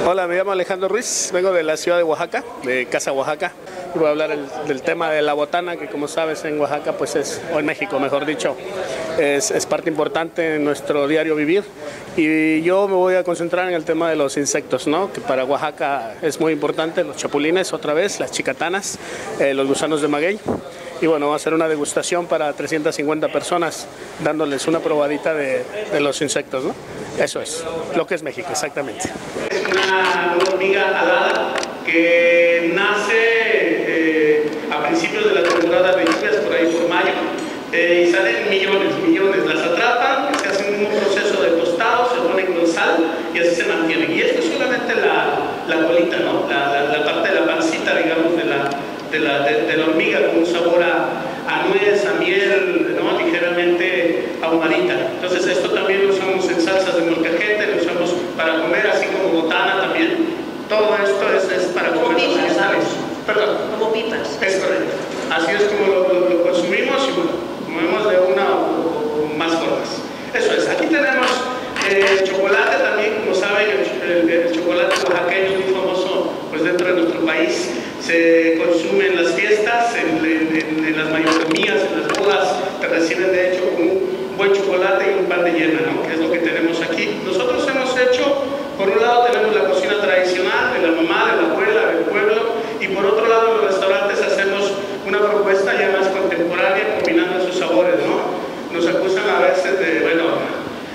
Hola, me llamo Alejandro Ruiz, vengo de la ciudad de Oaxaca, de Casa Oaxaca, y voy a hablar del tema de la botana, que como sabes en Oaxaca, pues o en México mejor dicho, es parte importante en nuestro diario vivir. Y yo me voy a concentrar en el tema de los insectos, ¿no? Que para Oaxaca es muy importante, los chapulines otra vez, las chicatanas, los gusanos de maguey. Y bueno, va a ser una degustación para 350 personas, dándoles una probadita de los insectos, ¿no? Eso es lo que es México, exactamente. Es una hormiga alada que nace a principios de la temporada de lluvias, por ahí por mayo, y salen millones. Las atrapan, se hacen un proceso de tostado, se ponen con sal y así se mantienen. Y esto es solamente la colita, ¿no? La parte de la pancita, digamos, de la hormiga, con un sabor a nuez, a miel, ¿no? Ligeramente ahumadita. Entonces esto también lo usamos en salsas de molcajete, lo usamos para comer, así como botana también. Todo esto es para comer los vegetales. Perdón. Como pipas. Es correcto. Así es como lo consumimos y bueno, comemos de una o más formas. Eso es. Aquí tenemos chocolate también, como saben, el chocolate oaxaqueño es muy famoso pues dentro de nuestro país. Se consume en las fiestas, en las mayordomías, en las bodas, te reciben de hecho con un buen chocolate y un pan de yema, ¿no? Que es lo que tenemos aquí. Nosotros hemos hecho, por un lado tenemos la cocina tradicional de la mamá, de la abuela, del pueblo, y por otro lado en los restaurantes hacemos una propuesta ya más contemporánea, combinando esos sabores, ¿no? Nos acusan a veces de, bueno,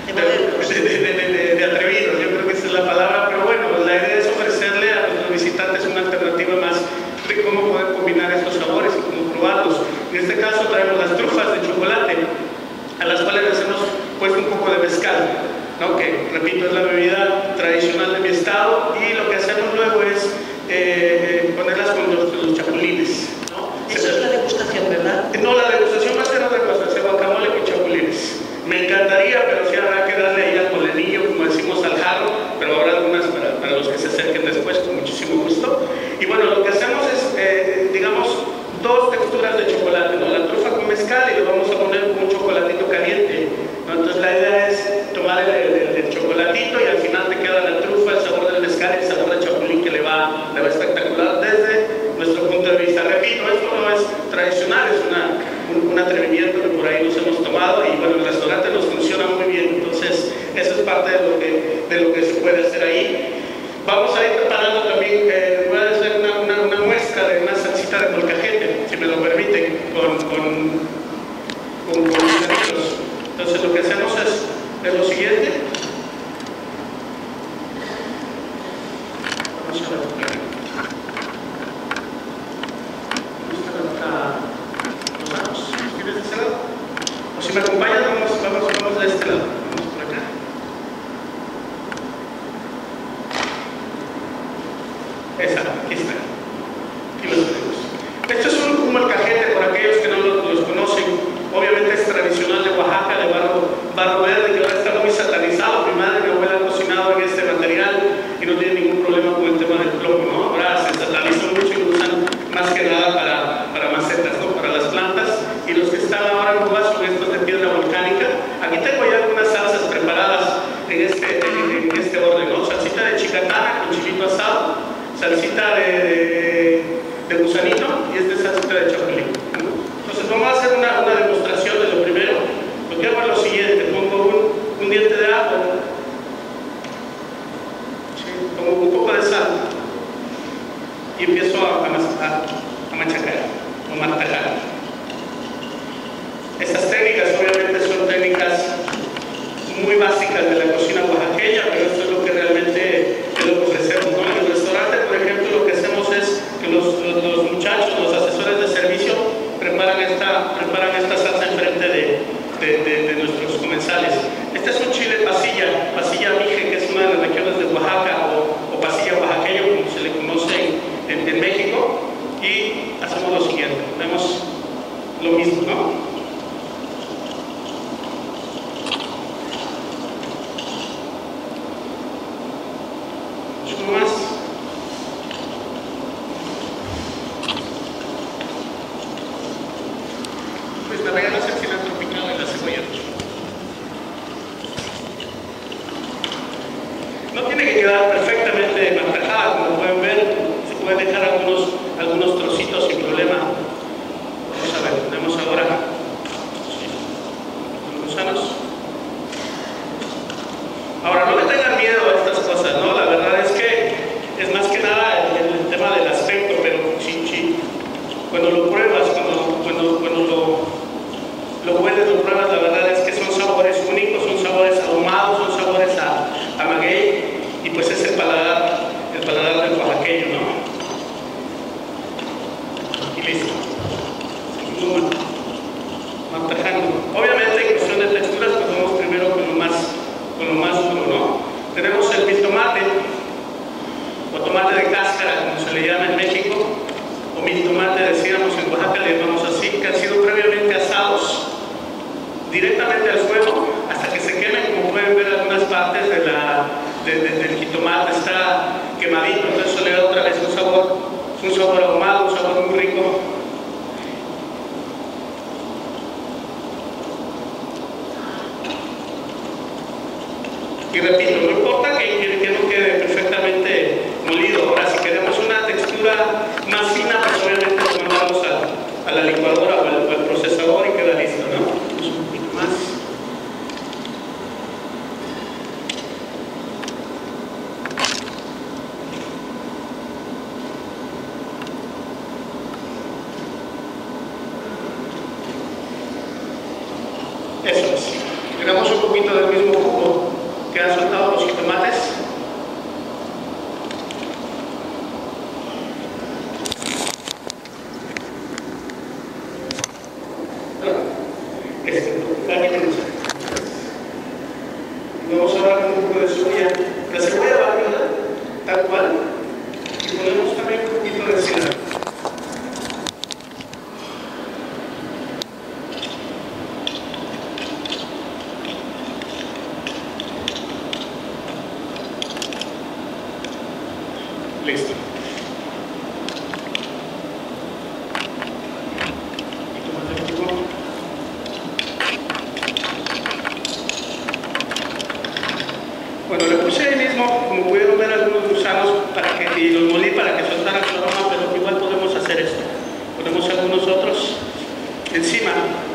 de atrevidos, yo creo que esa es la palabra, pero bueno, la idea es ofrecerle a nuestros visitantes una alternativa más de cómo poder combinar estos sabores y cómo probarlos. En este caso traemos las trufas de chocolate, a las cuales les hemos puesto un poco de mezcal, ¿no? Que, repito, es la bebida tradicional de mi estado, y lo que hacemos luego es ponerlas con los chapulines, ¿no? Eso es la degustación, ¿verdad? No, la degustación va a ser otra cosa, se guacamole con chapulines. Me encantaría, pero sí habrá que darle ahí al molenillo, como decimos, al jarro, pero habrá algunas para los que se acerquen después, con muchísimo gusto. Y bueno, lo que hacemos es, digamos, dos texturas de chocolate, ¿no? La trufa con mezcal y lo vamos a poner con un chocolatito caliente, ¿no? Entonces la idea es tomar el chocolatito y al final te queda la trufa, el sabor del mezcal y el sabor del chapulín, que le va espectacular desde nuestro punto de vista. Repito, esto no es tradicional, es un atrevimiento que por ahí nos hemos tomado, y bueno, el restaurante nos funciona muy bien, entonces eso es parte de lo que se puede hacer ahí. Vamos a ir preparando también, voy a hacer una muestra de una salsita de molcajete, si me lo permiten, con guisaditos. Entonces lo que hacemos es lo siguiente. Vamos a ver. ¿Quieres de este lado? O si me acompañan, vamos de este lado. Vamos por acá. Esa, aquí está. Aquí lo tenemos. Esto es un molcajete, por aquellos que no los conocen. Obviamente es tradicional de Oaxaca, de barro verde, que ahora está muy satanizado. Mi madre y mi abuela han cocinado en este material y no tienen ningún problema con el tema del plomo, ¿no? Ahora se satanizó mucho y lo usan más que nada para macetas, ¿no? Para las plantas. Y los que están ahora en Cuba son estos de piedra volcánica. Aquí tengo ya algunas salsas preparadas en este orden, ¿no? Salsita de chicatana con chilito asado, salsita de gusanito y salsita de chapulín, ¿no? Entonces vamos a hacer una demostración de lo primero. Lo que hago es lo siguiente: pongo un diente de ajo, ¿sí? Pongo un poco de sal y empiezo a machacar o martelar. Estas técnicas obviamente son técnicas muy básicas de la cocina oaxaqueña, pero esto es lo que realmente es lo que ofrecemos, ¿no? En el restaurante, por ejemplo, lo que hacemos es que los muchachos, los asesores de servicio, preparan esta salsa enfrente de nuestros comensales. Este es un chile pasilla mije, que es una de las regiones de Oaxaca, o pasilla oaxaqueño, como se le conoce en México, y hacemos lo siguiente, vemos lo mismo, ¿no? Más. Pues me regalas el cilantro picado y la cebolla. No tiene que quedar perfectamente quemadito, entonces eso le da otra vez un sabor ahumado, un sabor muy rico. Y repito, no importa que no quede perfectamente molido. Ahora, si queremos una textura más fina, pues obviamente lo mandamos a la licuadora o al procesador y queda listo, ¿no? Un poquito más. Eso es. Tenemos un poquito del mismo jugo que han soltado los jitomates. Vamos ahora con un poco de cebolla. La cebolla va a tal cual. Y ponemos también un poquito de cilantro. Listo. Bueno, le puse ahí mismo, como pudieron ver, algunos gusanos y los molí para que soltaran su aroma, pero igual podemos hacer esto. Ponemos algunos otros encima.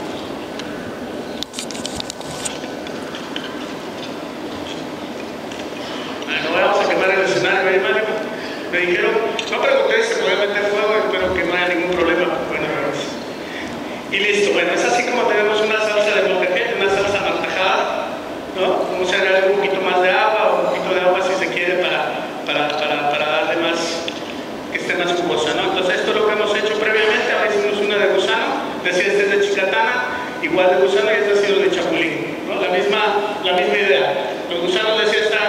No vamos a quemar el escenario, ¿eh, Mario? Me dijeron, no pregunté si se podía meter fuego, espero que no haya ningún problema. Bueno, y listo. Bueno, es así como tenemos una salsa de molcajete, una salsa martajada, ¿no? Vamos a agregar un poquito más de agua, o un poquito de agua si se quiere para darle más, que esté más jugosa, ¿no? Entonces esto es lo que hemos hecho previamente. Ahora hicimos una de gusano, decía este es de chicatana, igual de gusano, y este ha sido de chapulín, ¿no? La misma idea. Los gusanos decía están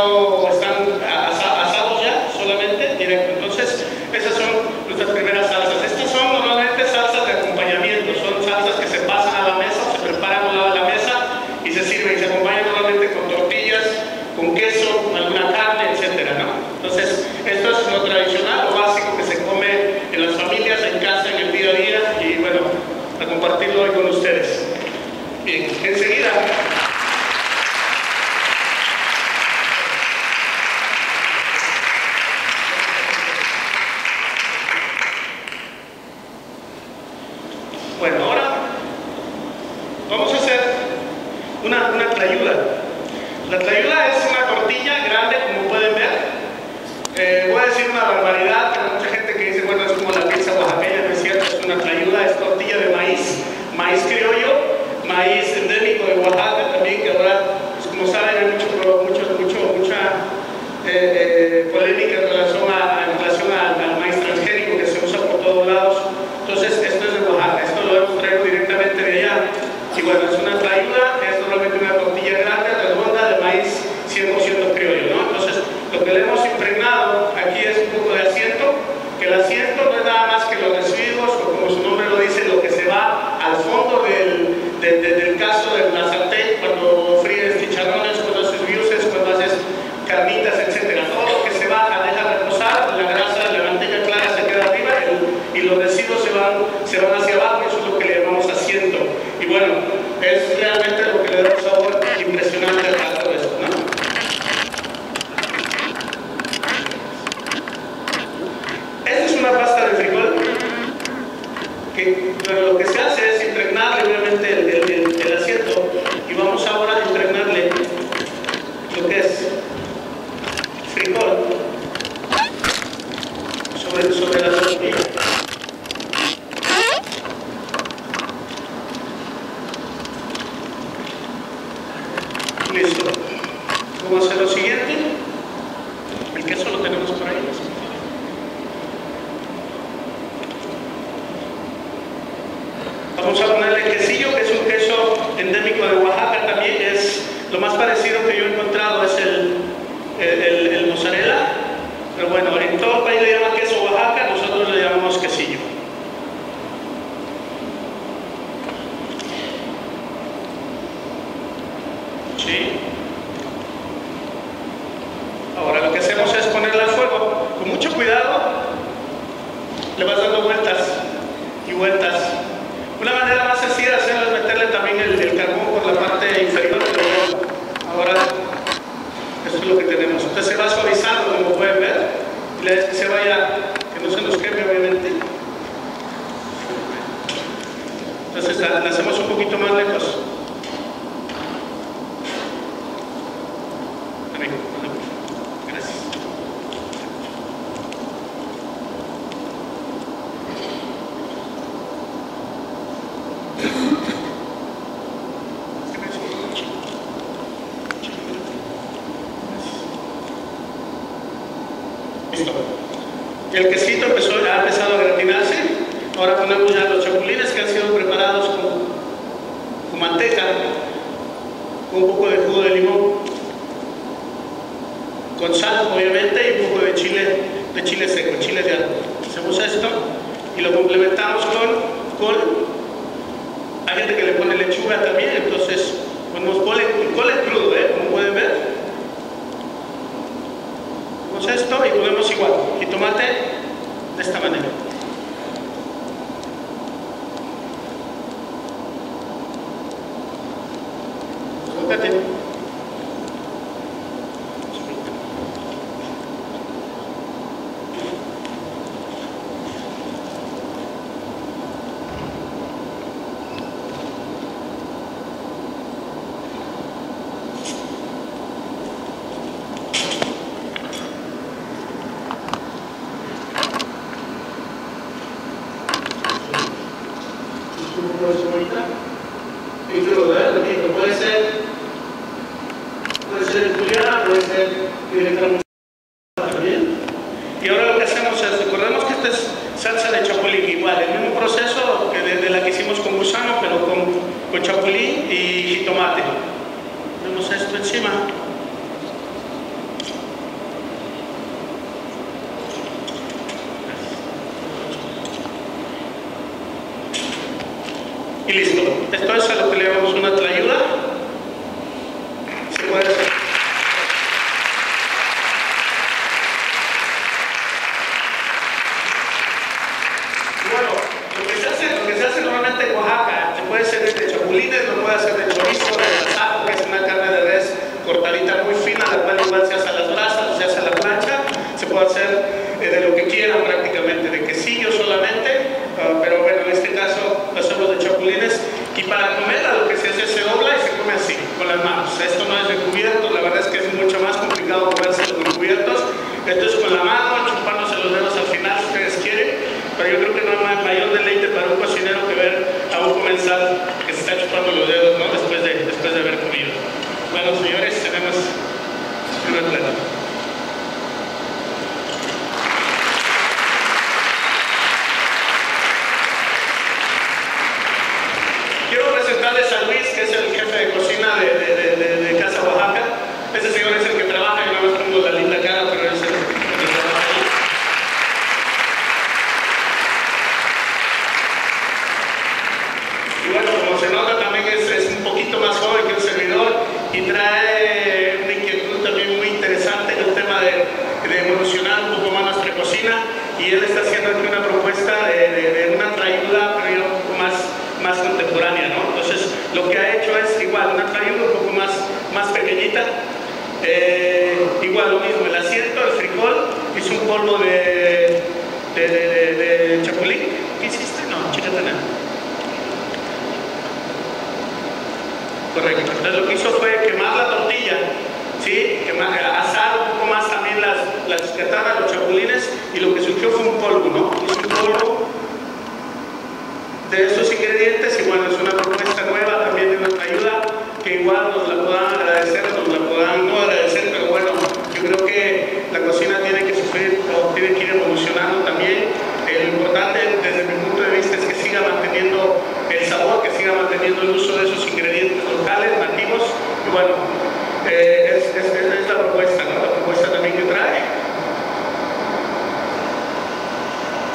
asados ya, solamente, directo. Entonces, esas son nuestras primeras salsas. Estas son normalmente salsas de acompañamiento, son salsas que se pasan a la mesa, se preparan a un lado de la mesa y se sirven y se acompañan normalmente con tortillas, con queso, con alguna carne, etcétera, ¿no? Entonces, esto es lo tradicional, lo básico que se come en las familias, en casa, en el día a día, y bueno, a compartirlo hoy con ustedes. Bien, enseguida. Bueno, ahora vamos a hacer una tlayuda. La tlayuda es una tortilla grande, como pueden ver. Voy a decir una barbaridad, pero mucha gente que dice, bueno, es como la pizza oaxaqueña, no es cierto, es una tlayuda, es tortilla de maíz criollo, maíz endémico de Oaxaca también, que ahora, pues como saben, hay mucha polémica en relación al maíz transgénico que se usa por todos lados. Entonces, esto es de Oaxaca, esto lo hemos traído directamente de allá. Y bueno, es una tlayuda, es normalmente una tortilla grande, redonda, de maíz 100% criollo, ¿no? Entonces, lo que le hemos impregnado aquí es un poco de asiento, que el asiento no es nada más que los residuos, o como su nombre lo dice, lo que se va al fondo del caso de la sartén, cuando fríes chicharrones, cuando haces biuses, cuando haces carnitas, etcétera. Todo lo que se baja, deja reposar, la grasa, la manteca clara se queda arriba y los residuos se van hacia abajo, eso es lo que le llamamos asiento. Y bueno, es realmente lo que le da un sabor impresionante a todo esto, ¿no? Esta es una pasta de frijol que lo que se hace es impregnarle obviamente el asiento, y vamos ahora a impregnarle lo que es frijol sobre la tortilla. Listo. Vamos a hacer lo siguiente. El queso lo tenemos por ahí. Vamos a ponerle quesillo, que es un queso endémico de Oaxaca también. Es lo más parecido que yo he encontrado, es el mozzarella. Pero bueno, en todo el país le llaman queso Oaxaca, nosotros le llamamos quesillo. ¿Sí? Ahora lo que hacemos es ponerla al fuego. Entonces se va suavizando, como pueden ver, y la vez que se vaya, que no se nos queme obviamente. Entonces la hacemos un poquito más lejos. Gracias. Listo. Y el quesito ha empezado a gratinarse. Ahora ponemos ya los chapulines que han sido preparados con manteca, con un poco de jugo de limón, con sal obviamente y un poco de chile seco, chile de árbol. Hacemos esto y lo complementamos con hay gente que le pone lechuga también, entonces ponemos cole crudo, como pueden ver. Hacemos esto y ponemos igual jitomate de esta manera. Puede ser juliana, puede ser directamente también. Y ahora lo que hacemos es, recordemos que esta es salsa de chapulín, igual, el mismo proceso que de la que hicimos con gusano, pero con chapulín y jitomate. Ponemos esto encima. Y listo. Esto es a lo que le llamamos una tlayuda. Se puede hacer. Bueno, lo que se hace normalmente en Oaxaca, se puede hacer de chapulines, lo puede hacer de chorizo, de asado, que es una carne de res cortadita muy fina, la cual igual se hace a las brasas, se hace a la plancha, se puede hacer de lo que quieran prácticamente, de quesillo solamente, pero bueno, en este caso lo hacemos de chapulines. Y para comer, a lo que se hace se dobla y se come así, con las manos. Esto no es de cubiertos, la verdad es que es mucho más complicado comérselo con cubiertos. Esto es con la mano, chupándose los dedos al final si ustedes quieren, pero yo creo que no hay mayor deleite para un cocinero que ver a un comensal que se está chupando los dedos, ¿no? después de haber comido. Bueno, señores, tenemos una plata. Quiero presentarles a Luis, que es el jefe de cocina de Casa Oaxaca. Ese señor es el que trabaja, y no me pongo la linda cara, pero es el que trabaja ahí. Y bueno, como se nota, también es un poquito más joven que un servidor y trae una inquietud también muy interesante en el tema de evolucionar un poco más nuestra cocina. Y él está haciendo aquí una propuesta de una trayuda, pero yo un poco más contemporánea, ¿no? Entonces, lo que ha hecho es igual, una trayuda un poco más pequeñita. Igual lo mismo, el asiento, el frijol, hizo un polvo de chapulín. ¿Qué hiciste? No, chícate nada. Correcto. Entonces, lo que hizo fue quemar la tortilla, ¿sí? Asar un poco más también las catanas, los chapulines, y lo que surgió fue un polvo, ¿no? Hizo un polvo de estos ingredientes, y bueno, es una propuesta nueva también de nuestra ayuda, que igual nos la puedan agradecer, nos la puedan no agradecer, pero bueno, yo creo que la cocina tiene que sufrir o tiene que ir evolucionando también. Lo importante desde mi punto de vista es que siga manteniendo el sabor, que siga manteniendo el uso de esos ingredientes locales, nativos, y bueno, es la propuesta, ¿no? La propuesta también que trae.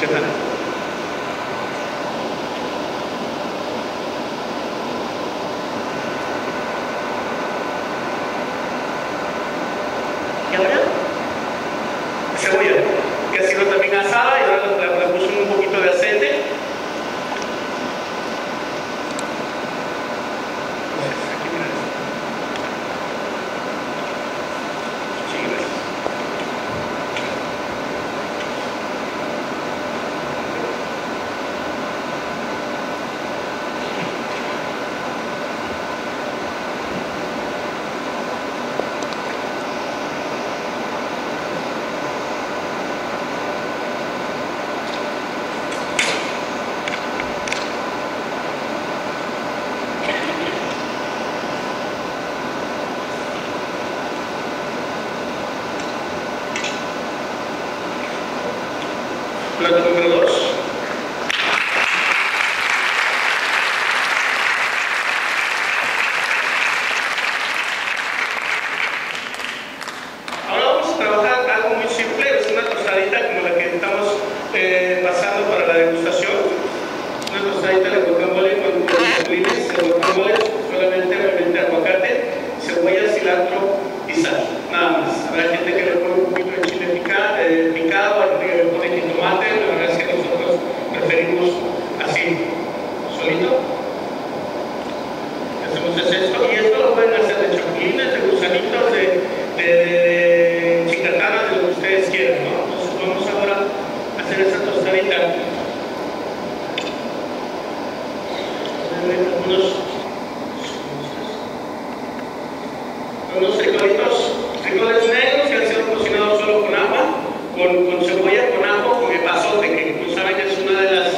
¿Qué tal? ¿Y ahora? Cebolla, que ha sido también asada y ahora le puse un poquito de aceite. Plato número 2. Ahora vamos a trabajar algo muy simple, es una tostadita como la que estamos pasando para la degustación. Una tostadita de guacamole con chapulines. El guacamole solamente realmente aguacate, cebolla, cilantro y sal, nada más. Habrá gente que le pone un poquito de chile picado, hay gente que le pone jitomate. La verdad es que nosotros preferimos así, solito. Hacemos esto, y esto lo pueden hacer de chapulines, de gusanitos, de chicatanas, de lo que ustedes quieran, ¿no? Entonces vamos ahora a hacer esa tostadita. Unos frijoles negros que han sido cocinados solo con agua, con cebolla, con ajo, con epazote, que como saben es una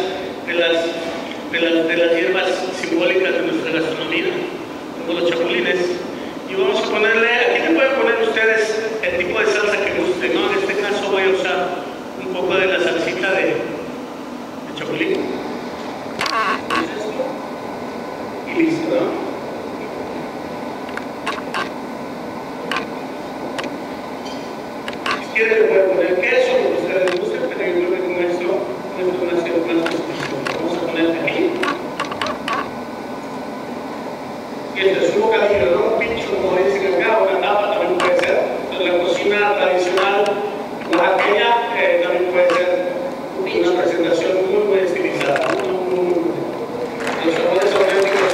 de las hierbas simbólicas de nuestra gastronomía, como los chapulines. Y vamos a ponerle, aquí le pueden poner ustedes el tipo de salsa que gusten, ¿no? En este caso voy a usar un poco de la salsita de chapulín. Y listo, ¿no? Si quieren le pueden poner queso, lo que ustedes gusten, pero yo creo que con esto va a ser más gustoso. Vamos a poner aquí. Y este es un bocadillo, ¿no? Un pincho, como dicen acá, una tapa también puede ser. Entonces, la cocina tradicional oaxaqueña también puede ser una presentación muy estilizada, muy. Los sabores auténticos.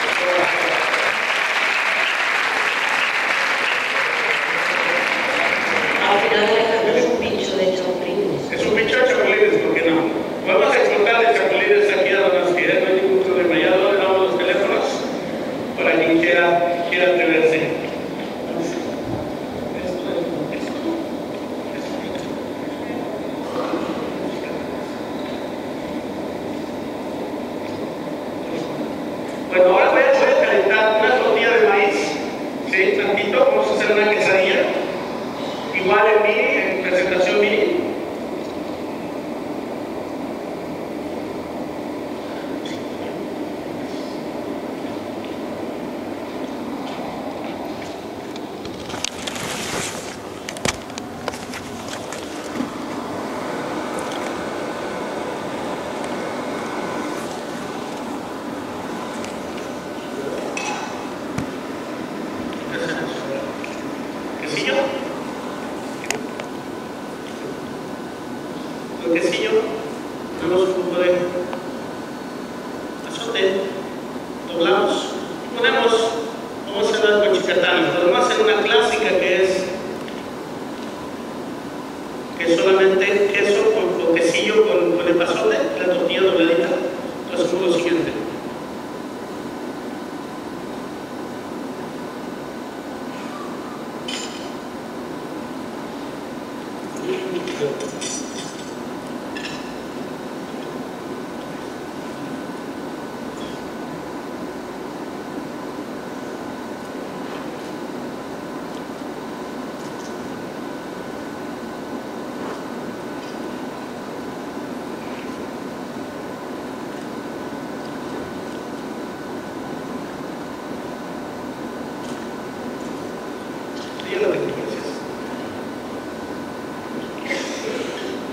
Al final es un pincho de chapulines. Es un pincho de chapulines, ¿por qué no? Vamos a explotar de chapulines aquí a Don Asquide, no hay ningún problema. Ya le damos los teléfonos para quien quiera atreverse. Bueno, ahora voy a calentar una tortilla de maíz, ¿sí? Tantito, vamos a hacer una quesadilla. Igual en mini, en presentación mini. Quesillo. El quesillo, ponemos un poco de azote, doblamos y ponemos, vamos a hacer las chicatanas, pero vamos a hacer una clásica que es solamente queso con quesillo con epazote, la tortilla dobladita. Entonces hacemos lo siguiente. Ya la tengo, gracias.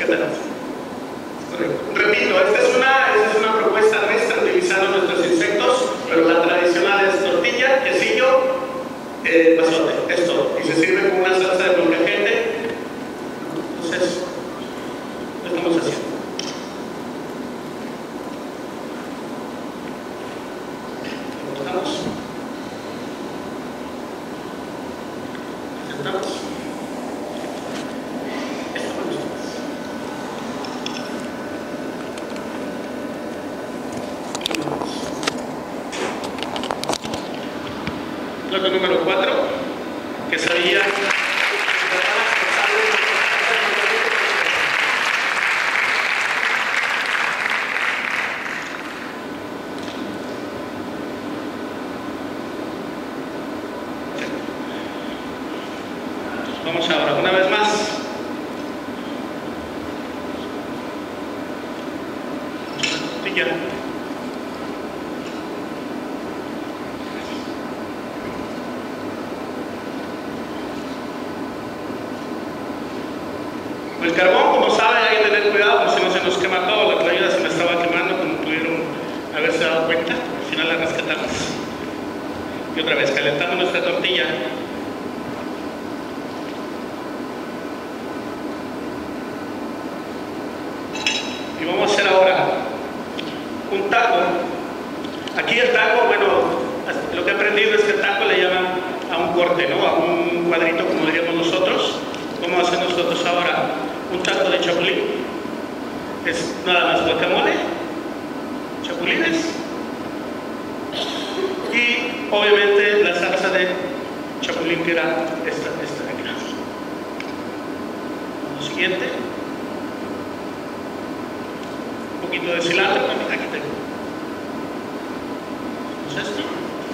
respetarás. Repito, esta es una propuesta nuestra utilizando nuestros insectos, pero la tradicional es tortilla, quesillo, pasote, es todo. Y se sirve con una salsa de molcajete. Entonces, lo estamos haciendo. Plato número 4, quesadilla. Vamos ahora, una vez más. Tortilla. El carbón, como saben, hay que tener cuidado porque si no se nos quema todo. La playera se me estaba quemando, como pudieron haberse dado cuenta. Al final la rescatamos. Y otra vez, calentando nuestra tortilla. Y vamos a hacer ahora un taco. Aquí el taco, bueno, lo que he aprendido es que el taco le llaman a un corte, ¿no? A un cuadrito, como diríamos nosotros. Vamos a hacer nosotros ahora un taco de chapulín. Es nada más guacamole, chapulines y obviamente la salsa de chapulín, que era esta de acá. Lo siguiente, un poquito de cilantro también, aquí tengo. Entonces esto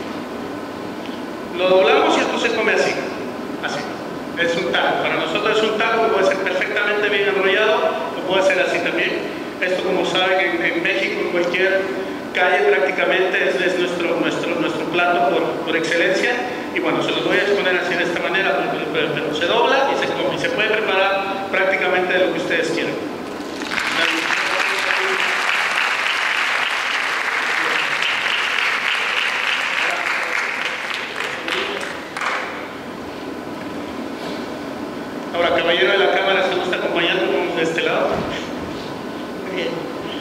lo doblamos y esto se come así, así. Es un taco. Para nosotros es un taco que puede ser perfectamente bien enrollado, o puede ser así también. Esto, como saben, en México, en cualquier calle prácticamente es nuestro plato por excelencia. Y bueno, se los voy a exponer así de esta manera, pero se dobla y se come. Y se puede preparar prácticamente de lo que ustedes quieran. Ahora, caballero de la cámara, ¿se nos está acompañando? Vamos de este lado. Muy bien.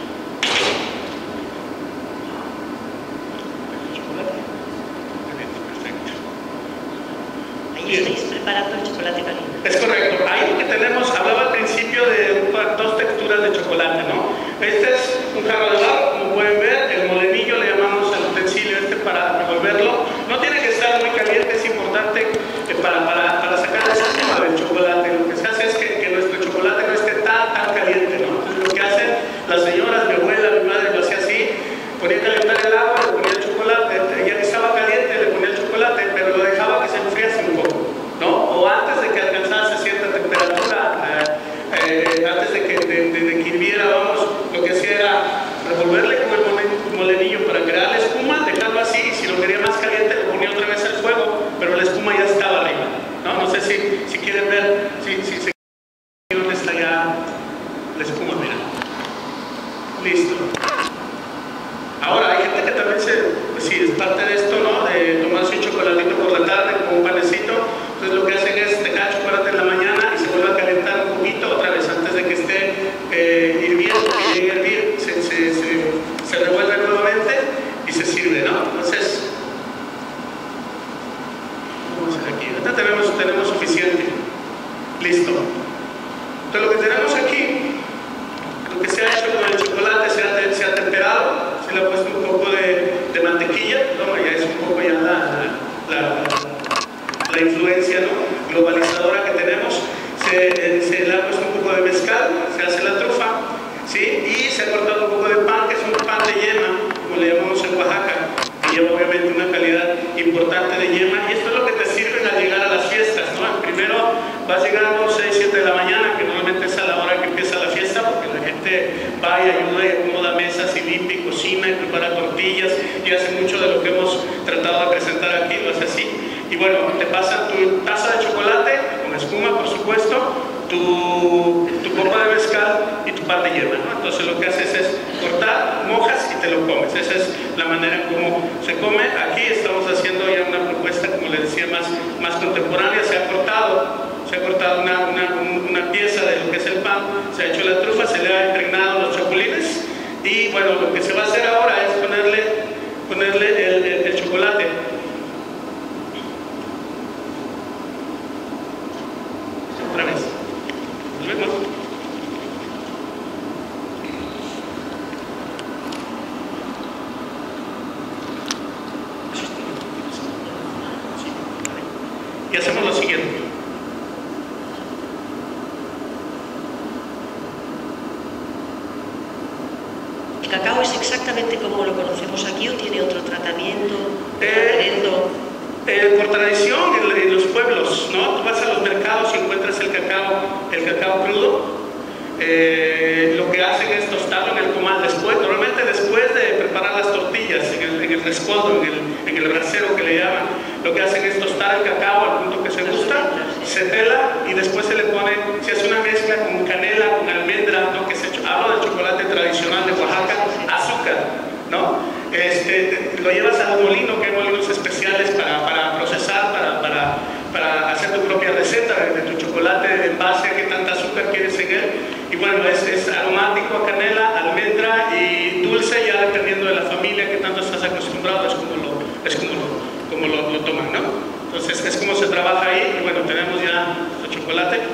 ¿Chocolate? Muy bien, perfecto. Ahí estáis preparando el chocolate caliente. Es correcto. Ahí lo que tenemos, hablaba al principio de dos texturas de chocolate, ¿no? Este es un jarro de barro, como pueden ver. El molenillo le llamamos al utensilio este para revolverlo. No tiene que estar muy caliente, es importante para sacar esa espuma del chocolate. Lo que se hace es que nuestro chocolate no esté tan caliente, ¿no? Entonces, lo que hacen las señoras, mi abuela, mi madre lo hacía así: ponía a calentar el agua, le ponía el chocolate, ya que estaba caliente le ponía el chocolate, pero lo dejaba que se enfriase un poco, ¿no? O antes de que alcanzase cierta temperatura, antes de que hirviera, vamos, lo que hacía era revolverle con el molenillo para crear la espuma, dejarlo así, y si lo quería más caliente le ponía otra vez al fuego, pero la espuma ya estaba arriba, ¿no? No sé si quieren ver, si dónde está ya la espuma, mira. Listo. Ahora, hay gente que también pues sí, es parte de esto, ¿no? De tomarse un chocolatito por la tarde con un panecito. Entonces lo que hacen es dejar chocolate en la mañana y se vuelve a calentar un poquito otra vez antes de que esté hirviendo, que llegue a hervir, se revuelve nuevamente y se sirve, ¿no? Entonces, vamos a hacer aquí. Ahorita tenemos suficiente. Listo. Entonces lo que tenemos aquí, lo que se ha hecho con el chocolate, se ha temperado, se le ha puesto un poco de mantequilla, ¿no? Ya es un poco ya la influencia, ¿no?, globalizadora que tenemos. Se le ha puesto un poco de mezcal, se hace la trufa, ¿sí? Y se ha cortado un poco de pan, que es un pan de yema, como le llamamos en Oaxaca, que lleva obviamente una calidad importante de yema. Y esto es lo que te sirve al llegar a las fiestas, ¿no? Primero vas llegando 6, 7 de la mañana, que normalmente es a la hora que empieza la fiesta, porque la gente va y ayuda y acomoda mesas y limpia y cocina y prepara tortillas y hace mucho de lo que hemos tratado de presentar aquí, lo hace así. Y bueno, te pasan tu taza de chocolate con espuma, por supuesto, tu copa de mezcal yema, ¿no? Entonces lo que haces es cortar, mojas y te lo comes. Esa es la manera como se come. Aquí estamos haciendo ya una propuesta, como les decía, más contemporánea. Se ha cortado una pieza de lo que es el pan, se ha hecho la trufa, se le ha impregnado los chapulines y bueno, lo que se va a hacer ahora es ponerle el chocolate. Otra vez. Nos vemos. Y hacemos lo siguiente. ¿El cacao es exactamente como lo conocemos aquí o tiene otro tratamiento? Por tradición en los pueblos, ¿no? Tú vas a los mercados y encuentras el cacao crudo. Lo que hacen es tostarlo en el comal normalmente después de preparar las tortillas en el rescoldo, en el brasero que le llaman. Lo que hacen es tostar el cacao al punto que se gusta, se pela y después se le pone, se hace una mezcla con canela, con almendra, ¿no? Que hablo del chocolate tradicional de Oaxaca, azúcar, ¿no? Lo llevas al molino, que hay molinos especiales para procesar, para hacer tu propia receta de tu chocolate en base a qué tanta azúcar quieres en él. Y bueno, es aromático a canela, almendra y dulce, ya dependiendo de la familia que tanto estás acostumbrado, es como lo toman, ¿no? Entonces es como se trabaja ahí y bueno, tenemos ya nuestro chocolate.